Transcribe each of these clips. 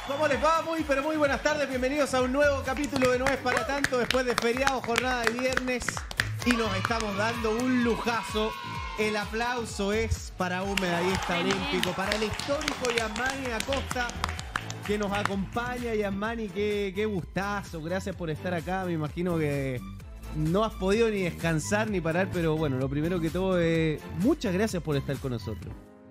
¿Cómo les va? Muy, pero muy buenas tardes. Bienvenidos a un nuevo capítulo de No es para tanto. Después de feriado, jornada de viernes. Y nos estamos dando un lujazo. El aplauso es para un medallista olímpico, para el histórico Yasmani Acosta, que nos acompaña. Yasmani, qué gustazo. Gracias por estar acá. Me imagino que no has podido ni descansar ni parar, pero bueno, lo primero que todo es muchas gracias por estar con nosotros.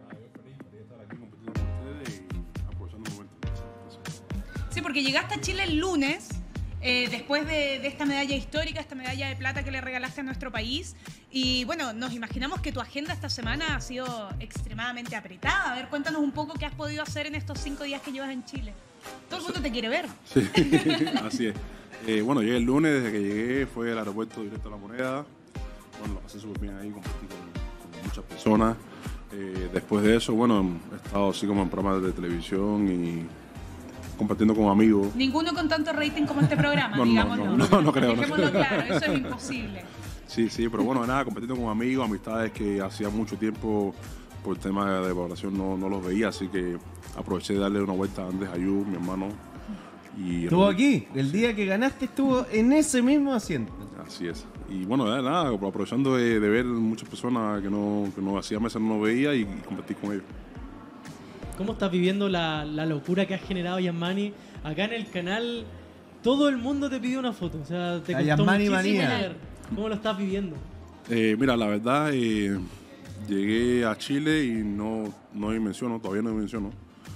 Sí, porque llegaste a Chile el lunes, después de esta medalla histórica, esta medalla de plata que le regalaste a nuestro país. Y bueno, nos imaginamos que tu agenda esta semana ha sido extremadamente apretada. A ver, cuéntanos un poco qué has podido hacer en estos 5 días que llevas en Chile. Todo el mundo te quiere ver. Sí, así es. Bueno, llegué el lunes, desde que llegué fue al aeropuerto directo a La Moneda. Bueno, lo pasé súper bien ahí, compartí con muchas personas. Después de eso, bueno, he estado así como en programas de televisión y compartiendo con amigos. Ninguno con tanto rating como este programa, no, digámoslo. No creo. Dejémoslo claro, eso es imposible. Sí, pero bueno, nada, compartiendo con amigos, amistades que hacía mucho tiempo por el tema de población no los veía, así que aproveché de darle una vuelta a Andrés Ayú, mi hermano. Y estuvo aquí, el día que ganaste estuvo en ese mismo asiento. Así es. Y bueno, nada, aprovechando de ver muchas personas que no hacía meses no veía y compartir con ellos. ¿Cómo estás viviendo la locura que has generado, Yasmani? Acá en el canal todo el mundo te pidió una foto, o sea, te costó Yasmani muchísimo manía. llegar. ¿Cómo lo estás viviendo? Mira, la verdad, llegué a Chile y todavía no menciono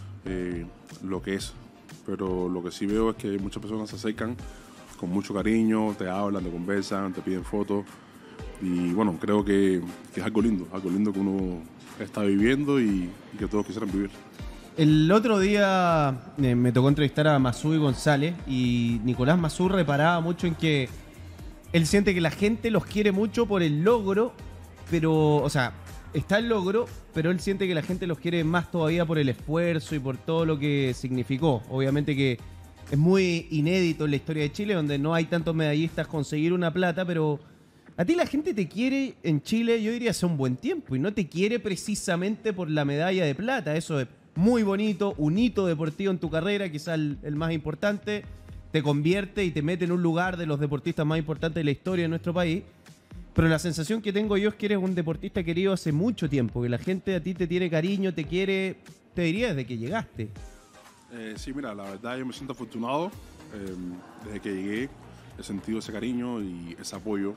lo que es. Pero lo que sí veo es que muchas personas se acercan con mucho cariño, te hablan, te conversan, te piden fotos. Y bueno, creo que es algo lindo que uno está viviendo y que todos quisieran vivir. El otro día me tocó entrevistar a Masú y González y Nicolás Masú reparaba mucho en que él siente que la gente los quiere mucho por el logro, pero, o sea, está el logro, pero él siente que la gente los quiere más todavía por el esfuerzo y por todo lo que significó. Obviamente que es muy inédito en la historia de Chile, donde no hay tantos medallistas conseguir una plata, pero a ti la gente te quiere en Chile, yo diría, hace un buen tiempo, y no te quiere precisamente por la medalla de plata. Eso es muy bonito, un hito deportivo en tu carrera, quizás el más importante, te convierte y te mete en un lugar de los deportistas más importantes de la historia de nuestro país. Pero la sensación que tengo yo es que eres un deportista querido hace mucho tiempo, que la gente a ti te tiene cariño, te quiere, te diría desde que llegaste. Sí, mira, la verdad yo me siento afortunado. Desde que llegué he sentido ese cariño y ese apoyo.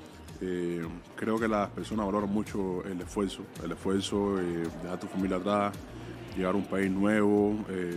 Creo que las personas valoran mucho el esfuerzo, dejar tu familia atrás, llegar a un país nuevo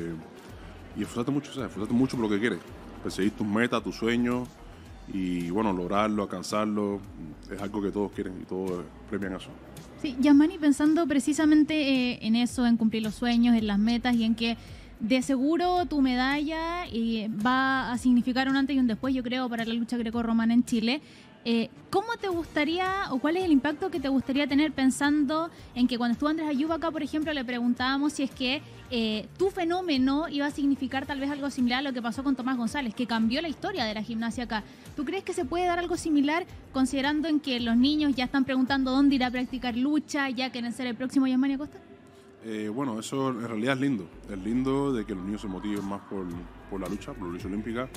y esforzarte mucho por lo que quieres, perseguir tus metas, tus sueños y bueno, lograrlo, alcanzarlo, es algo que todos quieren y todos premian eso. Sí, Yasmani, pensando precisamente en eso, en cumplir los sueños, en las metas y en que de seguro tu medalla va a significar un antes y un después, yo creo, para la lucha grecorromana en Chile. ¿Cómo te gustaría o cuál es el impacto que te gustaría tener pensando en que cuando estuvo Andrés Ayú acá, por ejemplo, le preguntábamos si es que tu fenómeno iba a significar tal vez algo similar a lo que pasó con Tomás González, que cambió la historia de la gimnasia acá? ¿Tú crees que se puede dar algo similar considerando en que los niños ya están preguntando dónde ir a practicar lucha, ya quieren ser el próximo Yasmani Acosta? Bueno, eso en realidad es lindo. Es lindo de que los niños se motiven más por la lucha olímpica.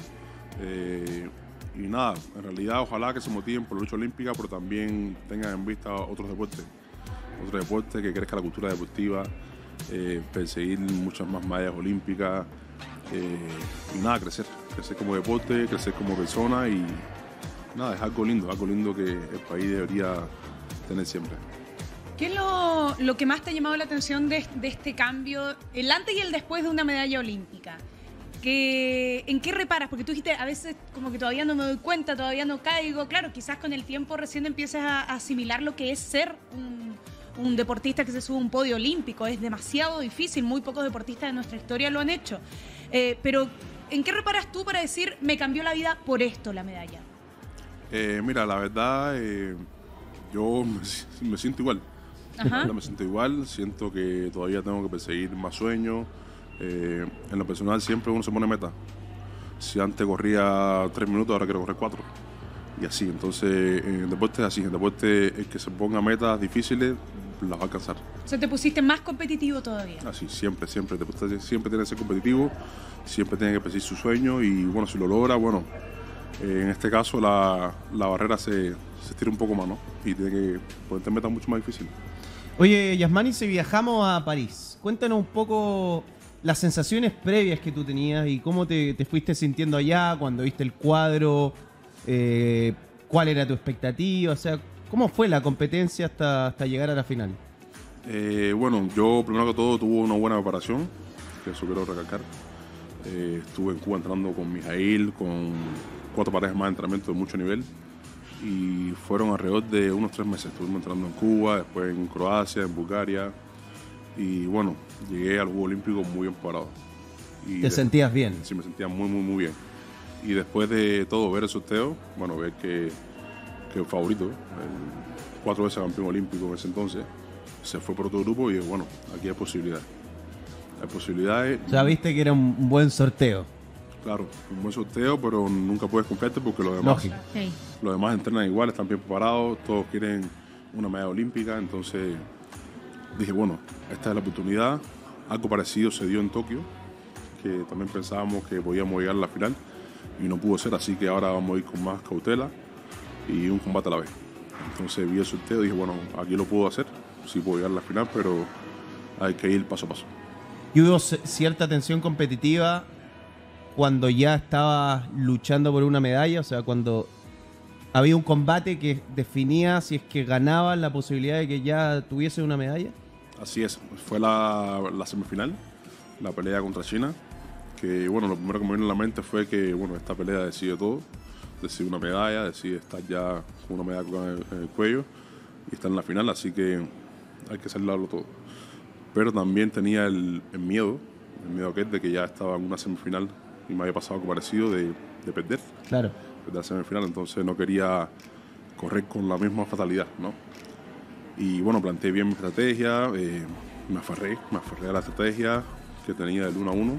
Y nada, en realidad ojalá que se motiven por la lucha olímpica, pero también tengan en vista otros deportes que crezca la cultura deportiva, perseguir muchas más medallas olímpicas y nada, crecer como deporte, crecer como persona y nada, es algo lindo que el país debería tener siempre. ¿Qué es lo que más te ha llamado la atención de este cambio, el antes y el después de una medalla olímpica? ¿En qué reparas? Porque tú dijiste, a veces como que todavía no me doy cuenta, todavía no caigo. Claro, quizás con el tiempo recién empiezas a asimilar lo que es ser un deportista que se sube a un podio olímpico. Es demasiado difícil, muy pocos deportistas de nuestra historia lo han hecho. Pero, ¿en qué reparas tú para decir, me cambió la vida por esto la medalla? Mira, la verdad, yo me siento igual. Me siento igual, siento que todavía tengo que perseguir más sueños. En lo personal siempre uno se pone meta. Si antes corría 3 minutos, ahora quiero correr 4. Y así, entonces en deporte es así. En deporte el que se ponga metas difíciles las va a alcanzar. O sea, te pusiste más competitivo todavía. Así, siempre tiene que ser competitivo, siempre tiene que perseguir su sueño y bueno, si lo logra, bueno, en este caso la barrera se estira un poco más, ¿no? Y tiene que ponerte metas mucho más difíciles. Oye, Yasmani, si viajamos a París, cuéntanos un poco las sensaciones previas que tú tenías y cómo te fuiste sintiendo allá cuando viste el cuadro, cuál era tu expectativa, o sea, cómo fue la competencia hasta llegar a la final. Bueno, yo primero que todo tuve una buena preparación, que eso quiero recalcar. Estuve en Cuba entrenando con Mijail, con 4 parejas más de entrenamiento de mucho nivel y fueron alrededor de unos 3 meses. Estuvimos entrenando en Cuba, después en Croacia, en Bulgaria y bueno, llegué al Juego Olímpico muy bien preparado. ¿Te sentías bien? Sí, me sentía muy bien. Y después de todo ver el sorteo, bueno, ver que el favorito, el 4 veces campeón olímpico en ese entonces, se fue por otro grupo y bueno, aquí hay posibilidades. Hay posibilidades. O sea, viste que era un buen sorteo. Claro, un buen sorteo, pero nunca puedes confiarte porque Lógico. Los demás entrenan igual, están bien preparados, todos quieren una medalla olímpica, entonces dije, bueno, esta es la oportunidad. Algo parecido se dio en Tokio, que también pensábamos que podíamos llegar a la final y no pudo ser, así que ahora vamos a ir con más cautela y un combate a la vez. Entonces vi el sorteo y dije, bueno, aquí lo puedo hacer, sí puedo llegar a la final, pero hay que ir paso a paso. ¿Y hubo cierta tensión competitiva cuando ya estabas luchando por una medalla? O sea, cuando había un combate que definía si es que ganabas la posibilidad de que ya tuviese una medalla. Así es, fue la semifinal, la pelea contra China, que bueno, lo primero que me vino a la mente fue que bueno, esta pelea decide todo, decide una medalla, decide estar ya con una medalla en el cuello y estar en la final, así que hay que celebrarlo todo. Pero también tenía el miedo aquel de que ya estaba en una semifinal y me había pasado algo parecido de perder. Claro. Perder la semifinal, entonces no quería correr con la misma fatalidad, ¿no? Y bueno, planteé bien mi estrategia, me aferré a la estrategia que tenía del 1-1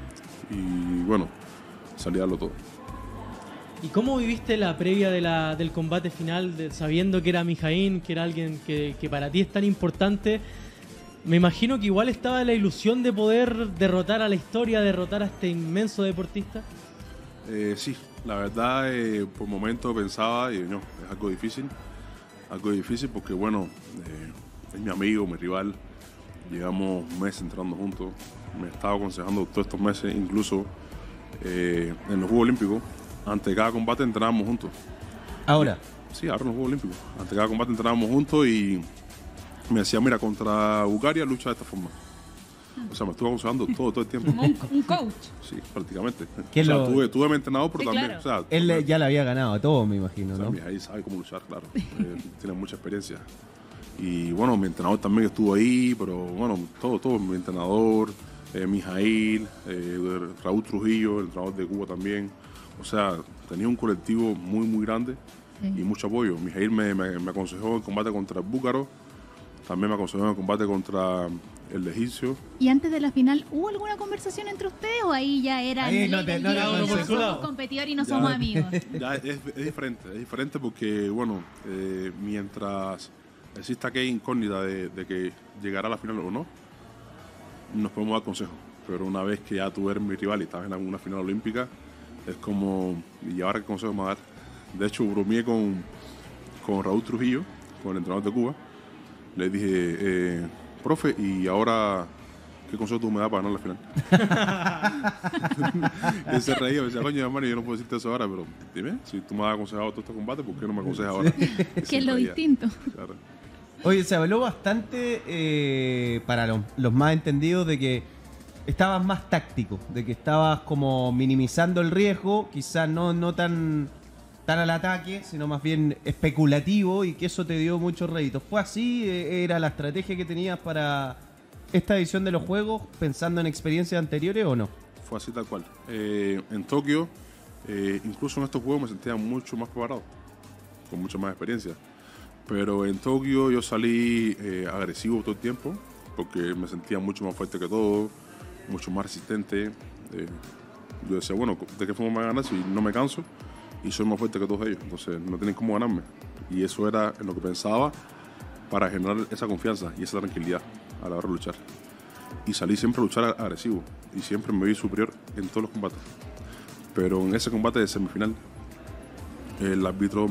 y bueno, salí a darlo todo. ¿Y cómo viviste la previa del combate final, sabiendo que era Mijaín, que era alguien que para ti es tan importante? Me imagino que igual estaba la ilusión de poder derrotar a la historia, derrotar a este inmenso deportista. Sí, la verdad, por momentos pensaba, y no, es algo difícil porque bueno, es mi amigo, mi rival, llevamos meses entrenando juntos, me estaba aconsejando todos estos meses, incluso en los Juegos Olímpicos, antes de cada combate entrenábamos juntos. ¿Ahora? Sí, ahora en los Juegos Olímpicos, antes de cada combate entrenábamos juntos y me decía, mira, contra Bulgaria lucha de esta forma. O sea, me estuvo aconsejando todo el tiempo. Como un coach. Sí, prácticamente. O sea, tuve mi entrenador, pero Sí, también. claro. O sea, Él ya le había ganado a todo, me imagino, ¿no? Ahí sabe cómo luchar, claro. Tiene mucha experiencia. Y bueno, mi entrenador también estuvo ahí, pero bueno, todo. Mi entrenador, Mijail, Raúl Trujillo, el entrenador de Cuba también. O sea, tenía un colectivo muy grande y mucho apoyo. Mijail me aconsejó en el combate contra el búlgaro, también me aconsejó en el combate contra el egipcio. ¿Y antes de la final hubo alguna conversación entre ustedes o ahí ya era Ahí no somos competidores y no somos amigos? Ya es diferente porque, bueno, mientras exista aquella incógnita de que llegará a la final o no, nos podemos dar consejos. Pero una vez que ya tú eres mi rival y estás en una final olímpica, es como, ¿y ahora qué consejo me va a dar? De hecho, bromeé con Raúl Trujillo, con el entrenador de Cuba. Le dije, profe, ¿y ahora qué consejo tú me das para ganar la final? Él se reía, me decía, coño, hermano, yo no puedo decirte eso ahora, pero dime, si tú me has aconsejado todo este combate, ¿por qué no me aconsejas ahora? Que es lo distinto. Claro. Oye, se habló bastante para los más entendidos de que estabas más táctico, de que estabas como minimizando el riesgo, quizás no tan al ataque, sino más bien especulativo y que eso te dio muchos réditos. ¿Fue así? ¿Era la estrategia que tenías para esta edición de los Juegos, pensando en experiencias anteriores o no? Fue así tal cual. En Tokio, incluso en estos Juegos me sentía mucho más preparado, con mucha más experiencia. Pero en Tokio yo salí agresivo todo el tiempo, porque me sentía mucho más fuerte que todo, mucho más resistente. Yo decía, bueno, ¿de qué forma me ganas si no me canso? Y soy más fuerte que todos ellos, entonces no tienen cómo ganarme. Y eso era en lo que pensaba para generar esa confianza y esa tranquilidad. a la hora de luchar. Y salí siempre a luchar agresivo y siempre me vi superior en todos los combates. Pero en ese combate de semifinal, el árbitro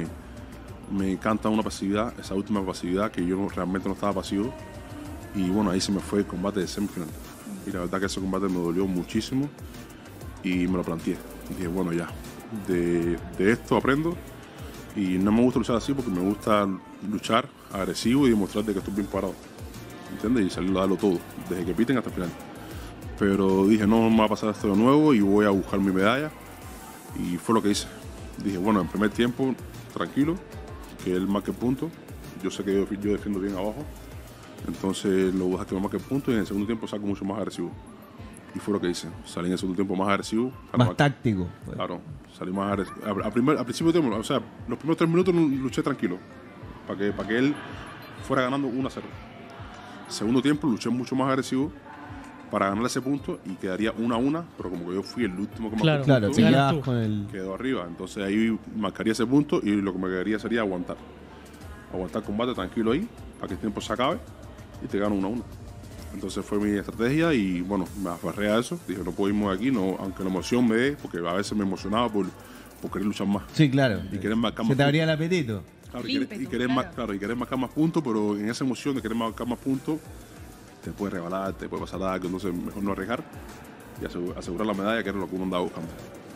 me canta una pasividad, esa última pasividad que yo realmente no estaba pasivo. Y bueno, ahí se me fue el combate de semifinal. Y la verdad que ese combate me dolió muchísimo y me lo planteé. Dije, bueno, ya, de esto aprendo. Y no me gusta luchar así porque me gusta luchar agresivo y demostrar de que estoy bien parado. ¿Entiendes? Y salir a darlo todo, desde que piten hasta el final. Pero dije, no me va a pasar esto de nuevo y voy a buscar mi medalla. Y fue lo que hice. Dije, bueno, en primer tiempo, tranquilo, que él marque el punto. Yo sé que yo defiendo bien abajo. Entonces lo voy a dejar que me marque el punto y en el segundo tiempo saco mucho más agresivo. Y fue lo que hice. Salí en el segundo tiempo más agresivo. Más táctico. Claro, salí más agresivo. Al principio del tiempo, o sea, los primeros 3 minutos luché tranquilo. Para que él fuera ganando 1-0. Segundo tiempo luché mucho más agresivo para ganar ese punto y quedaría 1-1, pero como que yo fui el último que marcó Claro, el te punto, quedabas con el... quedó arriba. Entonces ahí marcaría ese punto y lo que me quedaría sería aguantar. Aguantar el combate tranquilo ahí, para que el tiempo se acabe y te gano 1-1. Entonces fue mi estrategia y bueno, me aferré a eso. Dije, no puedo irme de aquí, no, aunque la emoción me dé, porque a veces me emocionaba por querer luchar más. Sí, claro. Y querer marcar Se más te abría puntos. el apetito. Claro, Ímpetu, y querer marcar más puntos, pero en esa emoción de querer marcar más puntos, te puede rebalar, te puede pasar algo, entonces mejor no arriesgar y asegurar la medalla, que era lo que uno andaba buscando.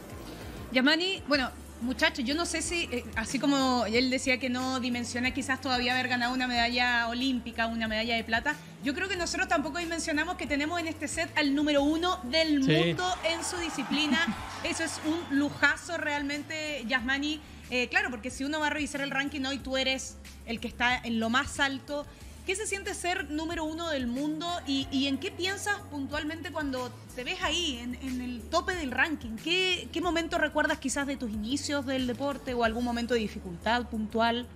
Yasmani, bueno, muchachos, yo no sé si, así como él decía que no dimensiona quizás todavía haber ganado una medalla olímpica, una medalla de plata, yo creo que nosotros tampoco dimensionamos que tenemos en este set al número 1 del mundo en su disciplina. Eso es un lujazo realmente, Yasmani. Claro, porque si uno va a revisar el ranking hoy, tú eres el que está en lo más alto. ¿Qué se siente ser número 1 del mundo y en qué piensas puntualmente cuando te ves ahí, en el tope del ranking? ¿Qué momento recuerdas quizás de tus inicios del deporte o algún momento de dificultad puntual?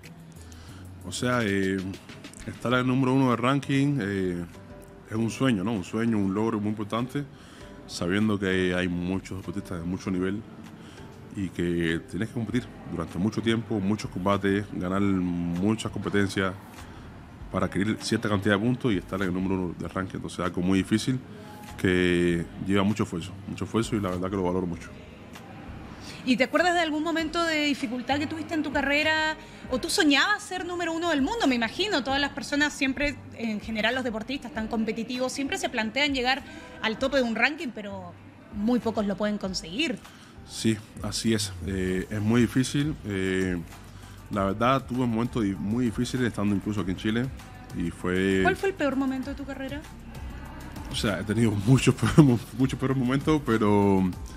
O sea, estar en el número 1 del ranking es un sueño, ¿no? Un sueño, un logro muy importante, sabiendo que hay muchos deportistas de mucho nivel y que tienes que competir durante mucho tiempo, muchos combates, ganar muchas competencias para adquirir cierta cantidad de puntos y estar en el número 1 del ranking. Entonces es algo muy difícil que lleva mucho esfuerzo y la verdad que lo valoro mucho. ¿Y te acuerdas de algún momento de dificultad que tuviste en tu carrera? ¿O tú soñabas ser número 1 del mundo? Me imagino, todas las personas siempre, en general los deportistas tan competitivos, siempre se plantean llegar al tope de un ranking, pero muy pocos lo pueden conseguir. Sí, así es. Es muy difícil. La verdad, tuve momentos muy difíciles estando incluso aquí en Chile. Y fue... ¿Cuál fue el peor momento de tu carrera? O sea, he tenido muchos peores momentos, pero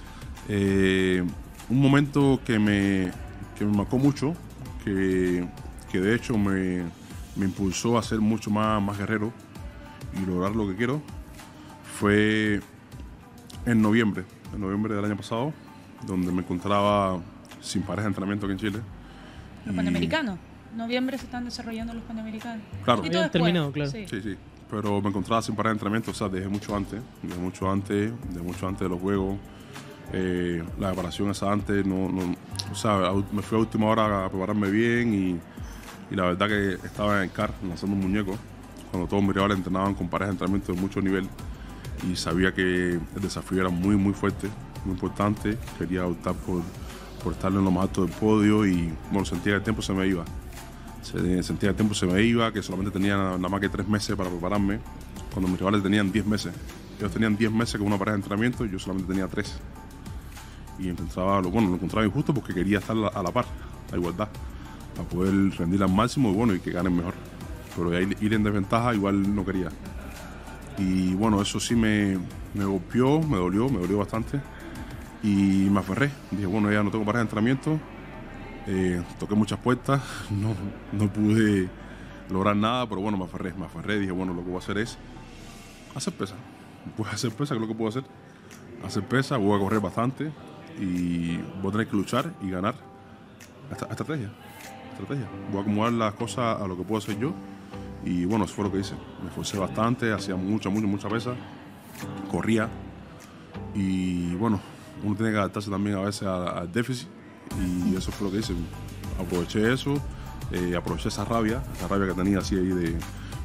un momento que me marcó mucho, que de hecho me impulsó a ser mucho más guerrero y lograr lo que quiero, fue en noviembre del año pasado, donde me encontraba sin pareja de entrenamiento aquí en Chile. Los Panamericanos. En noviembre se están desarrollando los Panamericanos. Claro. Un poquito Habían después. terminado, claro. Sí. Sí. Pero me encontraba sin parar de entrenamiento, o sea, desde mucho antes de los juegos. La preparación esa antes, o sea, me fui a última hora a prepararme bien y la verdad que estaba en el CAR lanzando un muñeco, cuando todos mis rivales entrenaban con parejas de entrenamiento de mucho nivel y sabía que el desafío era muy, muy fuerte, muy importante. Quería optar por estar en lo más alto del podio y bueno, sentía que el tiempo se me iba. Sentía que el tiempo se me iba, que solamente tenía nada más que 3 meses para prepararme, cuando mis rivales tenían 10 meses. Ellos tenían 10 meses con una pareja de entrenamiento y yo solamente tenía 3. Y lo encontraba injusto porque quería estar a la par, a igualdad, para poder rendir al máximo y bueno, y que ganen mejor. Pero ir en desventaja igual no quería. Y bueno, eso sí me golpeó, me dolió bastante. Y me aferré. Dije, bueno, ya no tengo pareja de entrenamiento. Toqué muchas puertas, no pude lograr nada, pero bueno, me aferré, dije, bueno, lo que voy a hacer es hacer pesa. Voy a hacer pesa, que es lo que puedo hacer. Hacer pesa, voy a correr bastante y voy a tener que luchar y ganar. Estrategia. Voy a acomodar las cosas a lo que puedo hacer yo y bueno, eso fue lo que hice. Me esforcé bastante, hacía mucha pesa, corría y bueno, uno tiene que adaptarse también a veces al déficit. Y eso fue lo que hice. Aproveché eso, aproveché esa rabia que tenía así ahí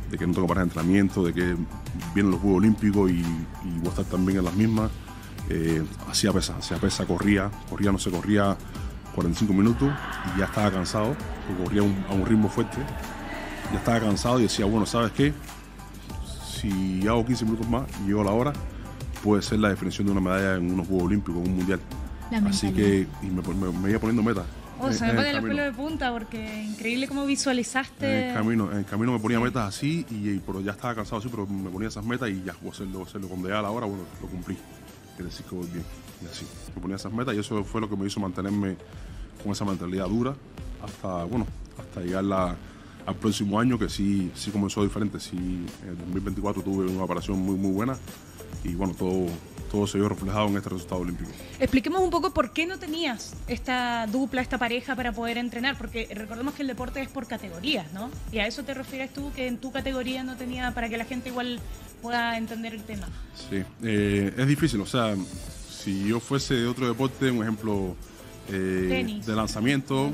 de que no tengo pareja de entrenamiento, de que vienen los Juegos Olímpicos y voy a estar también en las mismas. Hacía pesa, corría 45 minutos y ya estaba cansado, porque corría a un ritmo fuerte. Ya estaba cansado y decía, bueno, ¿sabes qué? Si hago 15 minutos más y llego a la hora, puede ser la definición de una medalla en unos Juegos Olímpicos, en un Mundial. Así que me iba poniendo metas. Se me ponen los pelos de punta porque increíble cómo visualizaste. En el camino me ponía metas así pero ya estaba cansado así, pero me ponía esas metas y ya, voy a hacerlo. Cuando llegaba la hora, bueno, lo cumplí. Quiere decir que voy bien. Y así, me ponía esas metas y eso fue lo que me hizo mantenerme con esa mentalidad dura hasta llegar al próximo año, que sí comenzó diferente. Sí, en el 2024 tuve una operación muy, muy buena y bueno, todo se vio reflejado en este resultado olímpico. Expliquemos un poco por qué no tenías esta dupla, esta pareja para poder entrenar, porque recordemos que el deporte es por categorías, ¿no? Y a eso te refieres tú, que en tu categoría no tenía, para que la gente igual pueda entender el tema. Sí, es difícil, o sea, si yo fuese de otro deporte, un ejemplo de lanzamiento,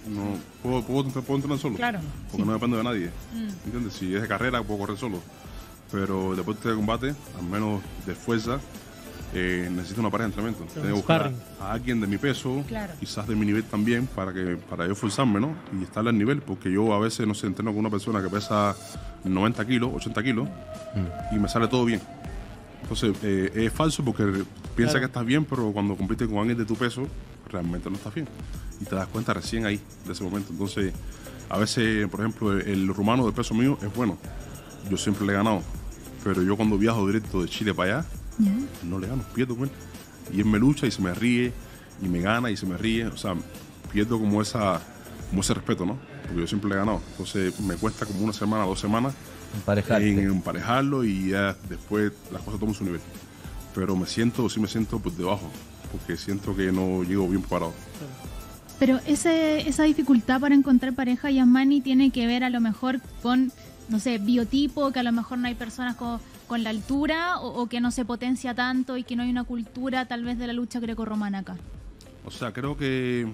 no puedo entrenar solo, claro, porque no dependo de nadie, ¿entiendes? Si es de carrera, puedo correr solo, pero el deporte de combate, al menos de fuerza, necesito una pareja de entrenamiento. Tengo que buscar a alguien de mi peso, claro, quizás de mi nivel también, para yo forzarme, ¿no? Y estar al nivel, porque yo a veces, no sé, entreno con una persona que pesa 90 kilos, 80 kilos, y me sale todo bien. Entonces, es falso porque piensa que estás bien, pero cuando compites con alguien de tu peso, realmente no estás bien. Y te das cuenta recién ahí, de ese momento. Entonces, a veces, por ejemplo, el rumano del peso mío es bueno. Yo siempre le he ganado. Pero yo cuando viajo directo de Chile para allá, no le gano, pierdo con él. Y él me lucha y se me ríe, y me gana y se me ríe. O sea, pierdo como ese respeto, ¿no? Porque yo siempre le he ganado. Entonces, me cuesta como una semana, 2 semanas en emparejarlo y ya después las cosas toman su nivel. Pero sí me siento por debajo, porque siento que no llego bien preparado. Pero esa dificultad para encontrar pareja, Yasmani, tiene que ver a lo mejor con, no sé, biotipo, que a lo mejor no hay personas con la altura o que no se potencia tanto y que no hay una cultura tal vez de la lucha grecorromana acá. O sea, creo que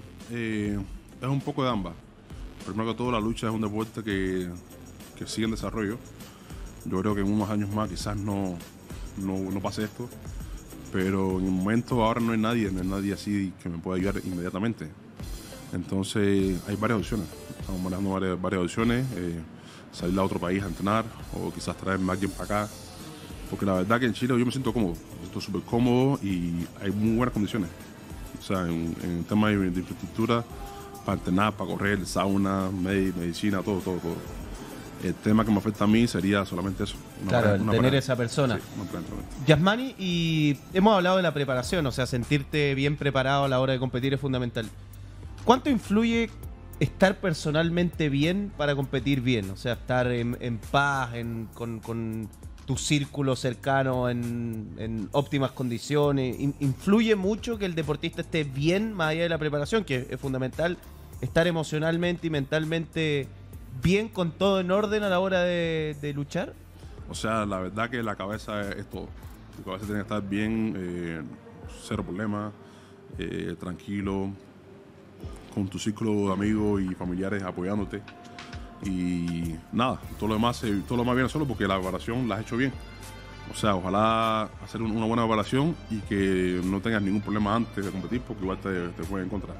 es un poco de ambas. Primero que todo, la lucha es un deporte que sigue en desarrollo. Yo creo que en unos años más quizás no pase esto, pero en el momento ahora no hay nadie así que me pueda ayudar inmediatamente. Entonces hay varias opciones. Estamos manejando varias opciones. Salir a otro país a entrenar o quizás traerme a alguien para acá. Porque la verdad que en Chile yo me siento cómodo. Me siento súper cómodo y hay muy buenas condiciones. O sea, en temas de infraestructura, para entrenar, para correr, sauna, medicina, todo. El tema que me afecta a mí sería solamente eso. Tener esa persona. Sí, Yasmani, y hemos hablado de la preparación, o sea, sentirte bien preparado a la hora de competir es fundamental. ¿Cuánto influye estar personalmente bien para competir bien? O sea, estar en paz, con tu círculo cercano, en óptimas condiciones. ¿Influye mucho que el deportista esté bien más allá de la preparación, que es fundamental, estar emocionalmente y mentalmente bien, con todo en orden a la hora de luchar? O sea, la verdad que la cabeza es todo. Tu cabeza tiene que estar bien, cero problemas, tranquilo, con tu círculo de amigos y familiares apoyándote. Y nada, todo lo demás viene solo porque la preparación la has hecho bien. O sea, ojalá hacer una buena preparación y que no tengas ningún problema antes de competir, porque igual te pueden encontrar.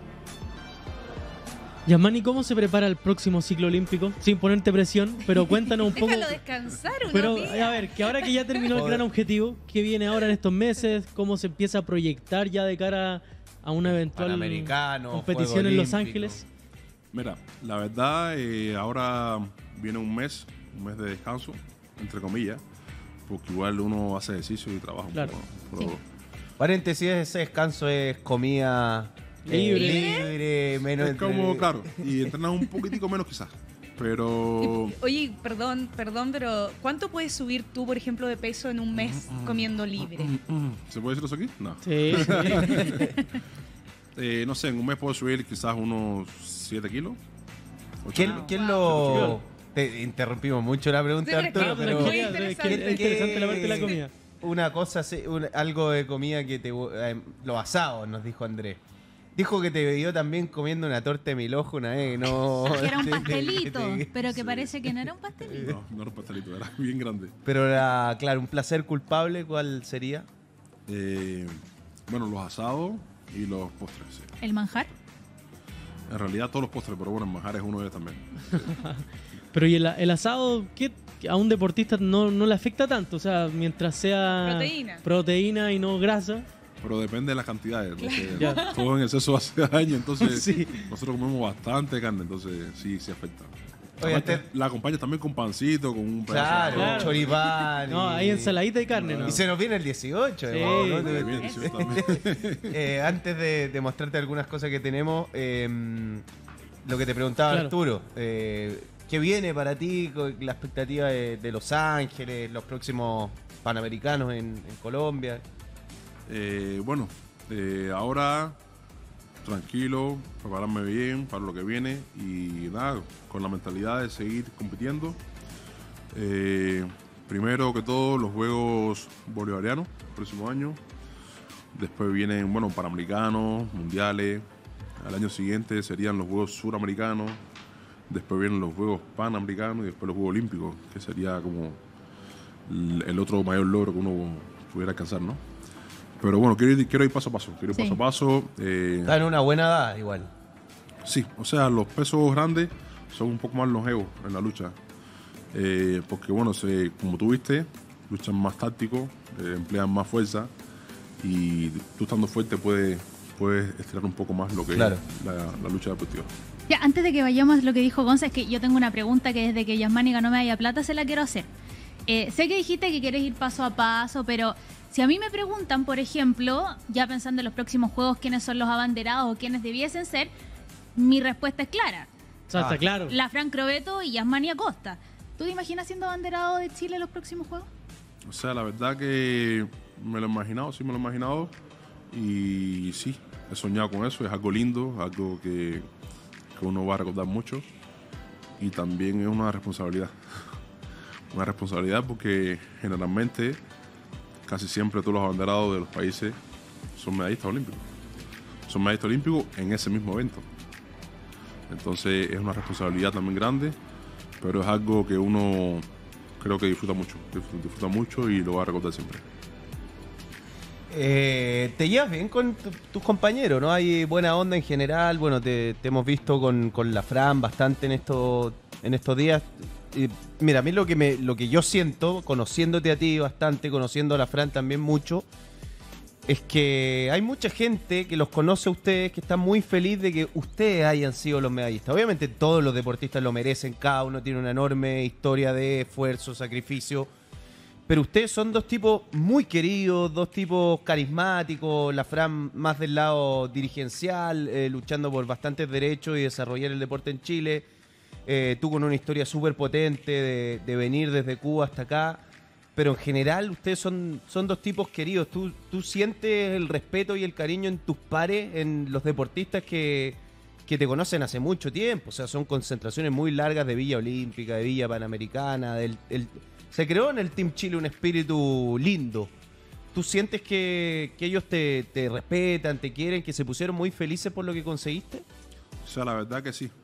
Yasmani, ¿cómo se prepara el próximo ciclo olímpico? Sin ponerte presión, pero cuéntanos un poco. Déjalo descansar unos Pero, días. a ver, que ahora que ya terminó el gran objetivo, ¿qué viene ahora en estos meses? ¿Cómo se empieza a proyectar ya de cara a una eventual competición en Los Ángeles? Mira, la verdad, ahora viene un mes de descanso, entre comillas, porque igual uno hace ejercicio y trabaja claro. un poco. Sí. Paréntesis, ese descanso es comida libre, menos. Es como, claro, y entrenas un poquitico menos quizás, pero... Oye, perdón, pero ¿cuánto puedes subir tú, por ejemplo, de peso en un mes comiendo libre? ¿Se puede decir eso aquí? No. Sí. No sé, en un mes puedo subir quizás unos 7 kilos. ¿Quién lo...? Te interrumpimos mucho la pregunta, Sí, Arturo, claro, pero... muy Es interesante la parte de la comida. Una cosa, algo de comida que los asados, nos dijo Andrés. Dijo que te vio también comiendo una torta de mil ojos una vez, no. Que era un pastelito, pero que Sí. parece que no era un pastelito. No era un pastelito, era bien grande. Pero era, claro, un placer culpable, ¿cuál sería? Bueno, los asados y los postres, sí. El manjar. En realidad todos los postres, pero bueno, el manjar es uno de ellos también. Pero ¿y el asado qué a un deportista no le afecta tanto? O sea, mientras sea proteína y no grasa. Pero depende de las cantidades. Entonces, Ya. todo en exceso hace daño, entonces Sí. nosotros comemos bastante carne, entonces sí afecta. Oye, Aparte, la acompañas también con pancito, con un pedazo Claro, de arroz. Claro. choripán. No, hay ensaladita y carne, ¿no? Y se nos viene el 18, Sí. ¿no? Muy bien, sí, también. Antes de mostrarte algunas cosas que tenemos, lo que te preguntaba Claro. Arturo, ¿qué viene para ti con la expectativa de Los Ángeles, los próximos Panamericanos en Colombia? Bueno, ahora tranquilo, prepararme bien para lo que viene y nada, con la mentalidad de seguir compitiendo. Primero que todo, los Juegos Bolivarianos, el próximo año. Después vienen, bueno, Panamericanos, Mundiales. Al año siguiente serían los Juegos Suramericanos. Después vienen los Juegos Panamericanos y después los Juegos Olímpicos, que sería como el otro mayor logro que uno pudiera alcanzar, ¿no? Pero bueno, quiero ir paso a paso. Quiero ir Sí. paso a paso. Está en una buena edad igual. Sí, o sea, los pesos grandes son un poco más longevos en la lucha. Porque, bueno, como tú viste, luchan más táctico, emplean más fuerza y tú estando fuerte puedes estirar un poco más lo que Claro. es la lucha deportiva. Ya, antes de que vayamos a lo que dijo Gonza, es que yo tengo una pregunta que desde que Yasmani ganó medalla plata se la quiero hacer. Sé que dijiste que quieres ir paso a paso, pero si a mí me preguntan, por ejemplo, ya pensando en los próximos juegos, quiénes son los abanderados o quiénes debiesen ser, mi respuesta es clara. O sea, está claro. La Fran Crobeto y Yasmani Acosta. ¿Tú te imaginas siendo abanderado de Chile en los próximos juegos? O sea, la verdad que me lo he imaginado, sí me lo he imaginado. Y sí, he soñado con eso, es algo lindo, algo que uno va a recordar mucho. Y también es una responsabilidad. Una responsabilidad porque generalmente, casi siempre todos los abanderados de los países son medallistas olímpicos. Son medallistas olímpicos en ese mismo evento. Entonces es una responsabilidad también grande, pero es algo que uno creo que disfruta mucho y lo va a recordar siempre. Te llevas bien con tus compañeros, ¿no? Hay buena onda en general. Bueno, te hemos visto con la Fran bastante en estos días. Mira, a mí lo que yo siento, conociéndote a ti bastante, conociendo a la Fran también mucho, es que hay mucha gente que los conoce a ustedes, que está muy feliz de que ustedes hayan sido los medallistas. Obviamente todos los deportistas lo merecen, cada uno tiene una enorme historia de esfuerzo, sacrificio, pero ustedes son dos tipos muy queridos, dos tipos carismáticos, la Fran más del lado dirigencial, luchando por bastantes derechos y desarrollar el deporte en Chile, tú con una historia súper potente de venir desde Cuba hasta acá. Pero en general ustedes son dos tipos queridos. ¿Tú sientes el respeto y el cariño en tus pares, en los deportistas que te conocen hace mucho tiempo? O sea, son concentraciones muy largas de Villa Olímpica, de Villa Panamericana. Se creó en el Team Chile un espíritu lindo. ¿Tú sientes que ellos te respetan, te quieren, que se pusieron muy felices por lo que conseguiste? O sea, la verdad que sí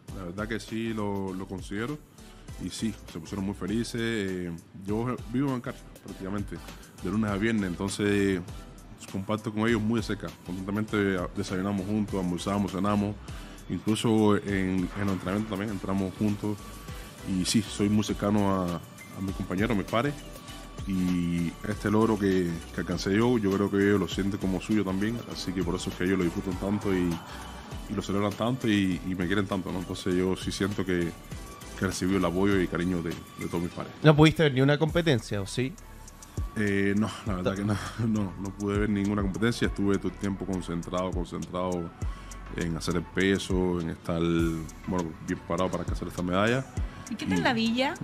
lo considero. Y sí, se pusieron muy felices. Yo vivo en casa prácticamente, de lunes a viernes, entonces comparto con ellos muy de cerca. Constantemente desayunamos juntos, almorzamos, cenamos. Incluso en los entrenamientos también entramos juntos. Y sí, soy muy cercano a mis compañeros, a mis pares. Y este logro que alcancé yo creo que ellos lo sienten como suyo también. Así que por eso es que ellos lo disfrutan tanto y lo celebran tanto y me quieren tanto, ¿no? Entonces yo sí siento que recibió el apoyo y cariño de todos mis pares. ¿No pudiste ver ni una competencia, o sí? No, la verdad que no pude ver ninguna competencia. Estuve todo el tiempo concentrado en hacer el peso, en estar bien parado para alcanzar esta medalla. ¿Y qué tal la villa?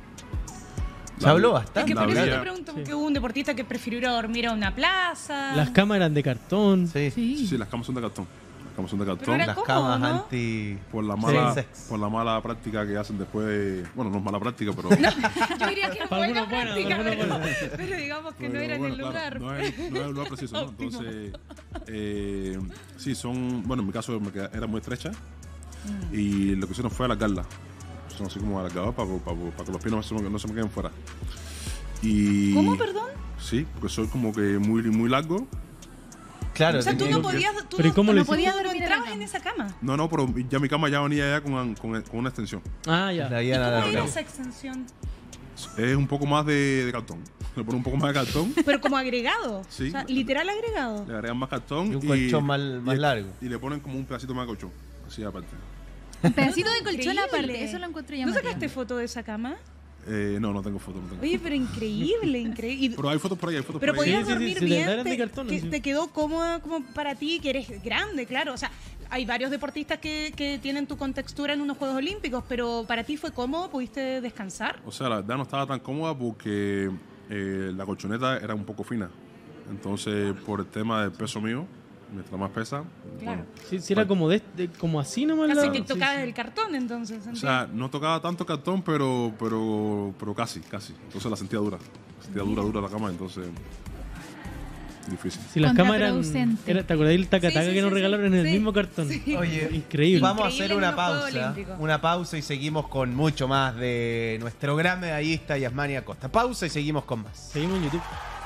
Se habló Es bastante. que por eso villa. te pregunto, porque hubo un deportista que prefirió ir a dormir a una plaza. Las cámaras de cartón. Sí. Sí. Sí, las camas son de cartón. Las camas son de Pero cartón. era Las cómodo, camas ¿no? anti... Por la mala práctica que hacen después. Bueno, no es mala práctica, pero. Yo diría que es Para buena algunos buena, práctica, para algunos pero digamos que no pero era en bueno, el lugar. claro, no es el lugar preciso, ¿no? Óptimo. Entonces, sí, son. Bueno, en mi caso era muy estrecha. Y lo que hicieron fue alargarla. Son así como alargadas para que los pies no se me queden fuera. Y, ¿Cómo, perdón? Sí, porque soy como que muy largo. Claro, O sea, tú tenía no que- podías, Pero ¿y cómo lo no hiciste? podías dormir en la entrabas cama. en esa cama. No, pero ya mi cama ya venía ya con una extensión. Ah, ya. la habían ¿Cómo era alargado. esa extensión? Es un poco más de cartón. Le ponen un poco más de cartón. Pero como agregado. Sí. O sea, literal agregado. Le agregan más cartón. Y un colchón más largo. Y le ponen como un pedacito más de colchón. Así aparte. Un pedacito de colchón Increíble. aparte, eso lo encuentro ¿No llamativo. sacaste foto de esa cama? No tengo foto. No tengo Oye, foto. pero increíble, increíble. Pero hay fotos por ahí, Pero por ahí. podías Sí, sí, dormir sí, bien, eran de cartón, que sí. te quedó cómoda como para ti, que eres grande, claro. O sea, hay varios deportistas que tienen tu contextura en unos Juegos Olímpicos, pero para ti fue cómodo, pudiste descansar. O sea, la verdad no estaba tan cómoda porque la colchoneta era un poco fina. Entonces, por el tema del peso mío, mientras más pesa, Claro. bueno. Sí, era como como así nomás. Así la- que sí, tocabas sí. el cartón, entonces. O sea, no tocaba tanto cartón, pero casi. Entonces la sentía dura. Sentía dura la cama, entonces difícil. Si las cámaras eran. Contraproducente. ¿Te acordás del tacataca Sí, sí, que nos sí, regalaron en el sí. mismo cartón? Sí. Oye, Increíble. Vamos a Increíble hacer en una los Juegos pausa. Olímpicos. Una pausa y seguimos con mucho más de nuestro gran medallista Yasmani Acosta. Pausa y seguimos con más. Seguimos en YouTube.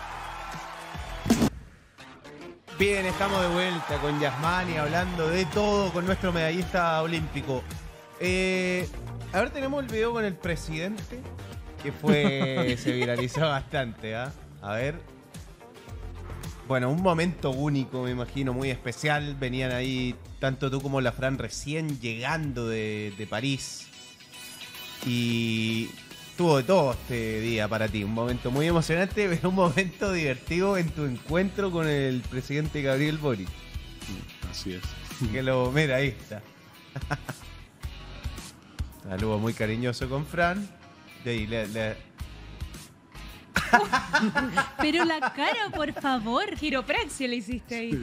Bien, estamos de vuelta con Yasmani hablando de todo con nuestro medallista olímpico. A ver, tenemos el video con el presidente que se viralizó bastante, ¿ah? A ver. Bueno, un momento único, me imagino, muy especial. Venían ahí tanto tú como la Fran recién llegando de París. Y tuvo de todo este día para ti. Un momento muy emocionante, pero un momento divertido en tu encuentro con el presidente Gabriel Boric. Así es. Que lo, mira, ahí está. Saludo muy cariñoso con Fran. De ahí, Pero la cara, por favor. Giropraxia le hiciste ahí.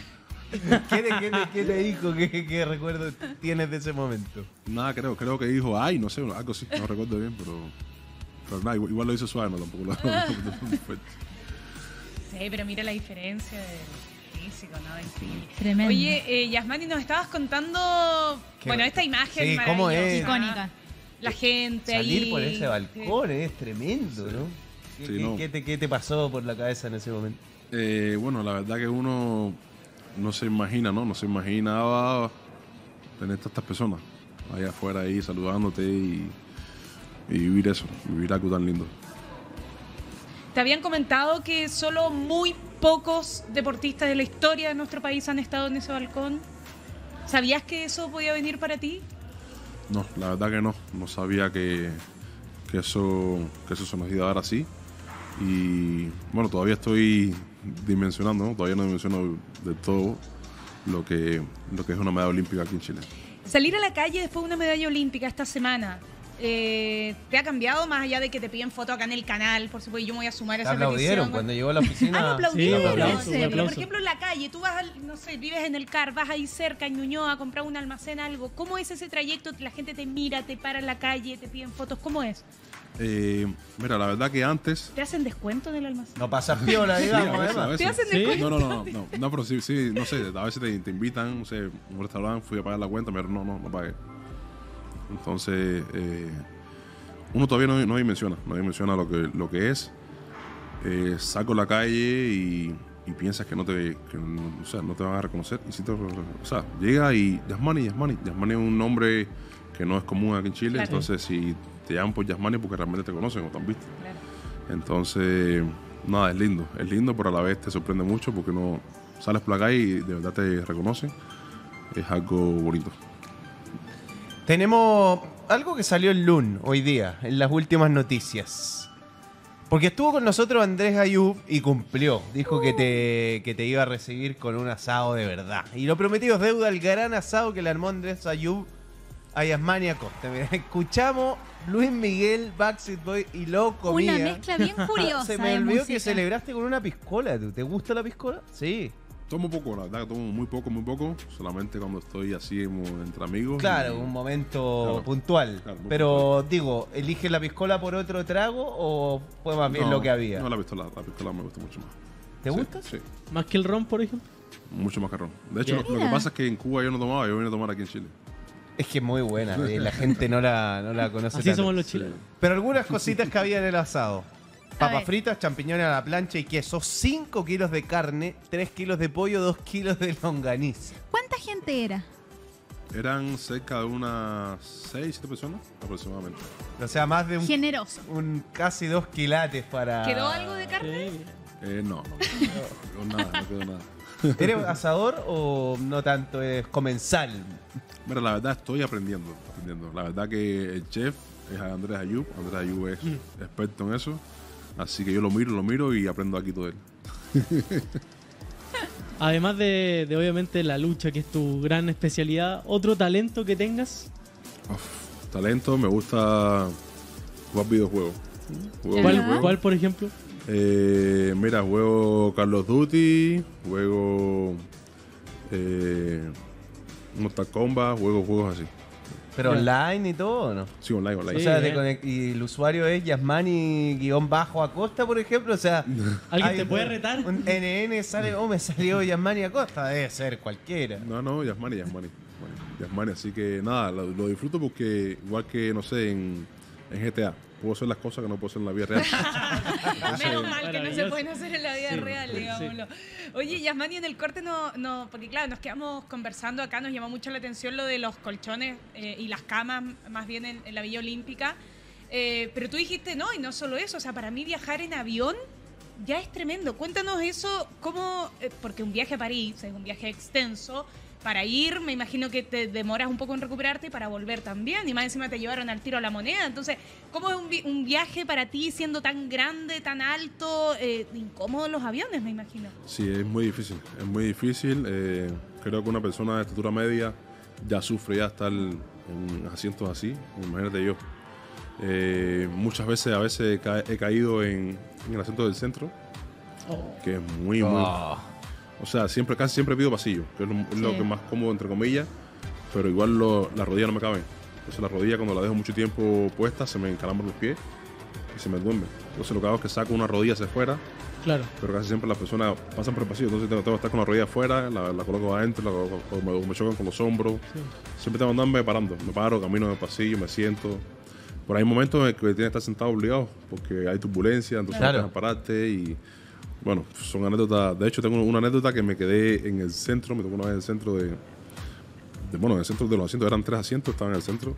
¿Qué te dijo? ¿Qué recuerdo tienes de ese momento? Nada, creo que dijo, ay, no sé, algo así, no recuerdo bien, pero nada, igual lo hizo suave, no tampoco lo fuerte. Sí, pero mira la diferencia del físico, ¿no? Increíble. Tremendo. Oye, Yasmani, nos estabas contando, Qué- bueno, esta imagen sí, ¿cómo maravillosa. es? Icónica. La gente ahí. Salir por ese balcón es tremendo, ¿no? Sí, no. ¿Qué te pasó por la cabeza en ese momento? Bueno, la verdad que uno no se imagina, ¿no? No se imaginaba tener tantas personas allá afuera ahí saludándote y vivir eso, vivir algo tan lindo. Te habían comentado que solo muy pocos deportistas de la historia de nuestro país han estado en ese balcón. ¿Sabías que eso podía venir para ti? No, la verdad que no. No sabía que eso se nos iba a dar así. Y bueno, todavía estoy dimensionando, ¿no? Todavía no dimensiono de todo lo que es una medalla olímpica aquí en Chile. Salir a la calle después de una medalla olímpica esta semana, ¿te ha cambiado más allá de que te piden foto acá en el canal? Por supuesto, yo me voy a sumar a ¿Te esa aplaudieron petición. cuando llegó a la oficina? Ah, lo aplaudieron. Sí, aplauso, Pero, aplauso. por ejemplo, en la calle, tú vas, no sé, vives en el CAR, vas ahí cerca, en Ñuñoa, a comprar un almacén, algo. ¿Cómo es ese trayecto? La gente te mira, te para en la calle, te piden fotos. ¿Cómo es? Mira, la verdad que antes... ¿Te hacen descuento en el almacén? No pasas piola, digamos, a veces, además. a ¿Te veces. hacen Sí. descuento? No, pero sí, no sé, a veces te invitan, no sé, a un restaurante, fui a pagar la cuenta, pero no pagué. Entonces, uno todavía no dimensiona lo que es. Saco a la calle y piensas que no te van a reconocer. Y llega y Yasmani es un nombre que no es común aquí en Chile, Claro. entonces si te llaman por Yasmani porque realmente te conocen o te han visto. Claro. Entonces, nada, es lindo, pero a la vez te sorprende mucho porque no sales por la calle y de verdad te reconocen. Es algo bonito. Tenemos algo que salió el lunes, hoy día, en las últimas noticias. Porque estuvo con nosotros Andrés Ayub y cumplió. Dijo que te iba a recibir con un asado de verdad. Y lo prometido es deuda, el gran asado que le armó Andrés Ayub a Yasmani Acosta. Mirá, escuchamos Luis Miguel, Backstreet Boy y lo comía. Una mezcla bien curiosa. Se me de olvidó música. que celebraste con una piscola. ¿Te gusta la piscola? Sí. Tomo poco, la verdad que tomo muy poco. Solamente cuando estoy así entre amigos. Claro, y- un momento Claro. puntual. Claro, muy Pero digo, ¿eliges la piscola por otro trago o fue más bien No, lo que había? No, la pistola me gusta mucho más. ¿Te Sí, gusta? Sí, Más que el ron, por ejemplo. mucho más carrón. De hecho, Bien. lo que Mira. pasa es que en Cuba yo no tomaba, yo vine a tomar aquí en Chile. Es que es muy buena, la gente no la conoce Así tanto. somos los chilenos. Pero algunas cositas que había en el asado. Papas ver. fritas, champiñones a la plancha y queso, 5 kilos de carne, 3 kilos de pollo, 2 kilos de longaniza. ¿Cuánta gente era? Eran cerca de unas 6, 7 personas aproximadamente. O sea, más de Generoso. casi 2 quilates para... ¿Quedó algo de carne? Sí. No quedó nada, no quedó nada. ¿Eres asador o no tanto? ¿Es comensal? Mira, la verdad estoy aprendiendo. La verdad que el chef es Andrés Ayub. Andrés Ayub es experto en eso. Así que yo lo miro y aprendo aquí todo él. Además de obviamente la lucha, que es tu gran especialidad, ¿otro talento que tengas? Talento, me gusta jugar videojuegos. Juego ¿Cuál- videojuegos. ¿Cuál, por ejemplo? Mira, juego Call of Duty, juego Mortal Kombat, juego juegos así. ¿Pero Ya. online y todo o no? Sí, online. O Sí. sea, y el usuario es Yasmani_Acosta, por ejemplo. O sea, ¿Alguien hay te puede retar? Un NN sale, me salió Yasmani Acosta. Debe ser cualquiera. No, Yasmani. Así que nada, lo disfruto porque igual que, no sé, en GTA, puedo hacer las cosas que no puedo hacer en la vida real. Menos mal que no se maravilloso. pueden hacer en la vida Sí, real, sí, digámoslo. Oye, Yasmani, en el corte no, porque claro, nos quedamos conversando acá, nos llamó mucho la atención lo de los colchones y las camas, más bien en la Villa Olímpica. Pero tú dijiste, no, y no solo eso, o sea, para mí viajar en avión ya es tremendo. Cuéntanos eso, cómo, porque un viaje a París es un viaje extenso. Para ir, me imagino que te demoras un poco en recuperarte y para volver también. Y más encima te llevaron al tiro a la moneda. Entonces, ¿cómo es un viaje para ti siendo tan grande, tan alto? Incómodos los aviones, me imagino. Sí, es muy difícil. Creo que una persona de estatura media ya sufre ya estar en asientos así. Imagínate yo. Muchas veces, he caído en el asiento del centro, que es muy... Oh. O sea, casi siempre pido pasillo, que es lo Sí. que más cómodo, entre comillas, pero igual las rodillas no me caben. Entonces la rodilla, cuando la dejo mucho tiempo puesta, se me encalambran los pies y se me duermen. Entonces lo que hago es que saco una rodilla hacia afuera, Claro. pero casi siempre las personas pasan por el pasillo. Entonces tengo que estar con la rodilla afuera, la coloco adentro, me chocan con los hombros. Sí. Siempre tengo que andarme parando. Me paro, camino en el pasillo, me siento. Pero hay momentos en que tienes que estar sentado obligado, porque hay turbulencia, entonces Claro. no puedes pararte y... Bueno, son anécdotas. De hecho, tengo una anécdota que me quedé en el centro. Me tocó una vez en el centro en el centro de los asientos. Eran 3 asientos, estaba en el centro.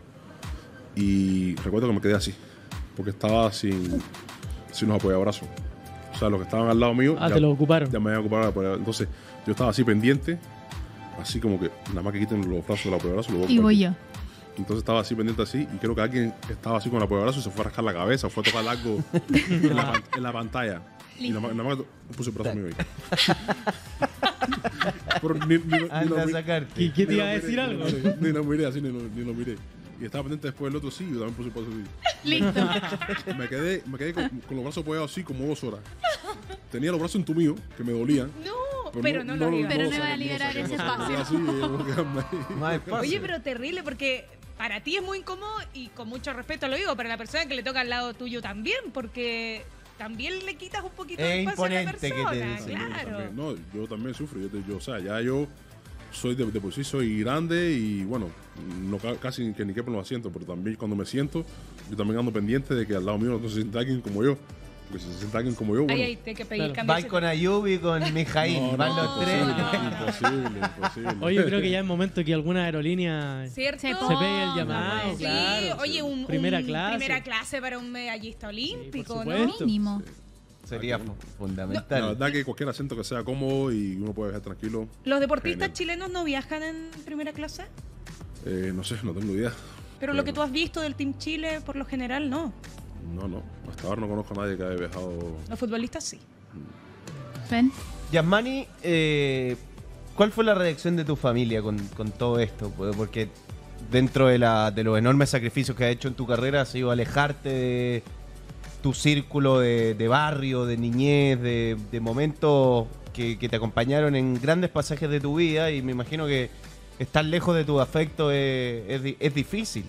Y recuerdo que me quedé así, porque estaba sin los apoyabrazos. O sea, los que estaban al lado mío Te lo ocuparon. ya me habían ocupado. Entonces, yo estaba así pendiente, así como que nada más que quiten los brazos del apoyabrazo. Lo Y voy yo. Entonces estaba así pendiente así, y creo que alguien estaba así con el apoyabrazo y se fue a rascar la cabeza, fue a tocar algo en la pantalla. Y nada más puse el brazo mío ahí. Pero Anda a sacarte. ¿Qué te iba a decir algo? Ni lo miré así, ni lo miré. Y estaba pendiente después del otro, sí, yo también puse el brazo así. Listo. Me quedé con los brazos apoyados así como 2 horas. Tenía los brazos entumidos, que me dolían. No, pero no lo Pero no saqué, iba a liberar saqué, ese no saqué. espacio. Así, como quedarme ahí. Más espacio. Oye, pero terrible, porque para ti es muy incómodo y con mucho respeto lo digo, pero la persona que le toca al lado tuyo también, porque también le quitas un poquito Es de espacio a la imponente que te persona, dicen. claro. También. No, yo también sufro. O sea, ya yo soy de por sí soy grande y bueno, casi que ni quepo en los asientos, pero también cuando me siento, yo también ando pendiente de que al lado mío no se sienta alguien como yo. Porque si se sienta alguien como yo, bueno. Ahí hay que pedir Claro. cambio. Van con Ayub y con Mijaín. Van los tres. Imposible. Oye, yo creo que ya es momento que alguna aerolínea ¿Cierto? Se se pegue el ponga, llamado, pues. claro. Sí, oye, un Primera clase. primera clase para un medallista olímpico, por ¿no? supuesto. Mínimo. Sería La fundamental. verdad que cualquier asiento que sea cómodo y uno puede viajar tranquilo, ¿Los deportistas Genial. chilenos no viajan en primera clase? no sé, no tengo idea. Pero lo que tú has visto del Team Chile, por lo general, no. No. Hasta ahora no conozco a nadie que haya viajado. Los futbolistas sí. Ven. Yasmani, ¿cuál fue la reacción de tu familia con todo esto? Porque dentro de los enormes sacrificios que has hecho en tu carrera has ido a alejarte de tu círculo de barrio, de niñez, de momentos que te acompañaron en grandes pasajes de tu vida y me imagino que estar lejos de tu afecto es difícil.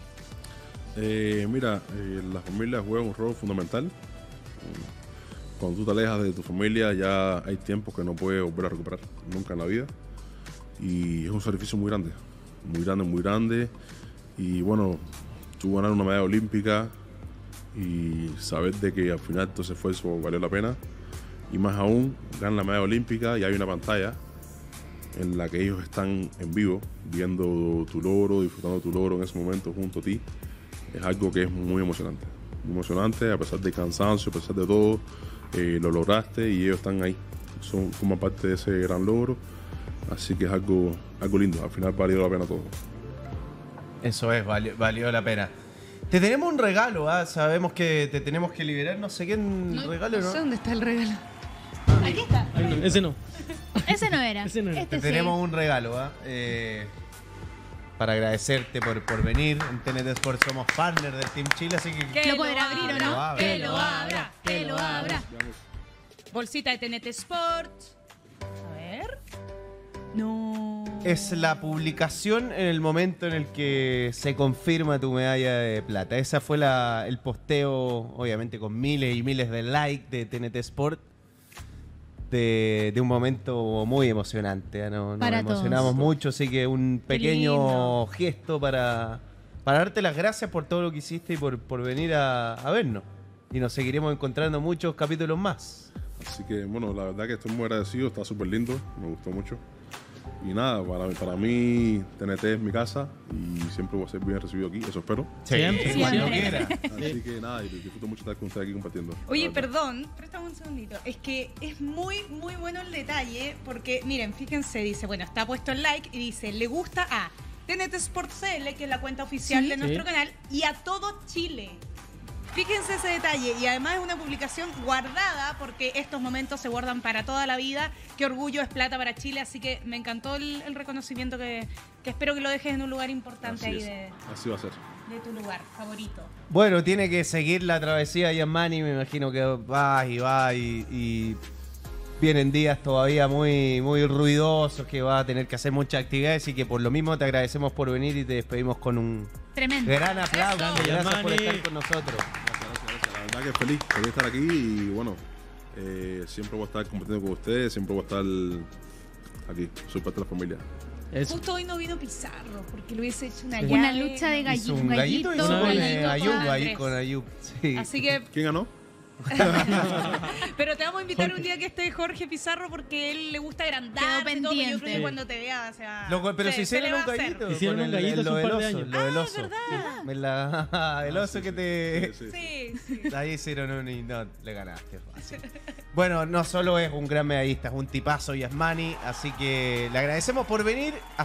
Mira, la familia juega un rol fundamental. Cuando tú te alejas de tu familia ya hay tiempos que no puedes volver a recuperar nunca en la vida. Y es un sacrificio muy grande, muy grande, muy grande. Y bueno, tú ganar una medalla olímpica y saber de que al final todo ese esfuerzo valió la pena. Y más aún, ganan la medalla olímpica y hay una pantalla en la que ellos están en vivo, viendo tu logro, disfrutando tu logro en ese momento junto a ti. Es algo que es muy emocionante. Muy emocionante, a pesar del cansancio, a pesar de todo, lo lograste y ellos están ahí. Forman parte de ese gran logro. Así que es algo lindo. Al final valió la pena todo. Eso es, valió la pena. Te tenemos un regalo, ¿ah? Sabemos que te tenemos que liberar. No sé qué regalo, No ¿no? sé dónde está el regalo. Aquí está. Ay, no, ese no. Ese no era. Ese no era. Este Te sí. tenemos un regalo, ¿ah? Para agradecerte por venir. En TNT Sports somos partner del Team Chile, así que... ¿Lo podrá abrir o Que lo no? abra. Que lo abra, que lo abra. Bolsita de TNT Sport. A ver. No. Es la publicación en el momento en el que se confirma tu medalla de plata. Esa fue el posteo, obviamente con miles y miles de likes de TNT Sport. De un momento muy emocionante. Nos Para emocionamos todos. mucho, así que un pequeño lindo. gesto para darte las gracias por todo lo que hiciste y por venir a vernos. Y nos seguiremos encontrando muchos capítulos más. Así que bueno, la verdad que estoy muy agradecido, está súper lindo, me gustó mucho. Y nada, para mí TNT es mi casa y siempre voy a ser bien recibido aquí, eso espero. Siempre. cuando Siempre. quiera. Así que nada, y disfruto mucho estar con ustedes aquí compartiendo. Oye, la verdad. perdón, préstame un segundito. Es que es muy, muy bueno el detalle porque, miren, fíjense, dice, bueno, está puesto el like y dice, le gusta a TNT Sport CL, que es la cuenta oficial Sí. de nuestro Sí. canal, y a todo Chile. Fíjense ese detalle y además es una publicación guardada porque estos momentos se guardan para toda la vida. Qué orgullo, es plata para Chile, así que me encantó el reconocimiento que espero que lo dejes en un lugar importante Así ahí es. Así va a ser. de tu lugar favorito. Bueno, tiene que seguir la travesía de Yasmani, me imagino que va y vienen días todavía muy, muy ruidosos, que va a tener que hacer muchas actividades y que por lo mismo te agradecemos por venir y te despedimos con un Tremendo. gran aplauso. Grande, Gracias por Yasmani. estar con nosotros. Gracias. La verdad que feliz de estar aquí y bueno, siempre voy a estar compartiendo con ustedes, siempre voy a estar aquí, soy parte de la familia. Eso. Justo hoy no vino Pizarro porque le hubiese hecho una Sí. llave. Una lucha de Hizo gallito. un gallito y Una con vez. Ayub, ahí Andrés. con Ayub. Sí. Así que, ¿Quién ganó? pero te vamos a invitar un día que esté Jorge Pizarro porque él le gusta agrandar. Quedó Yo creo pendiente. que cuando te vea, o sea, Loco, pero si se le hicieron va un a hacer. gallito. Hicieron con un gallito hace lo un del par de oso, años. lo del Ah, oso. ¿verdad? El oso que te... Sí. Sí, sí. Ahí hicieron un y no, le ganaste fácil. Bueno, no solo es un gran medallista, es un tipazo Yasmani, así que le agradecemos por venir.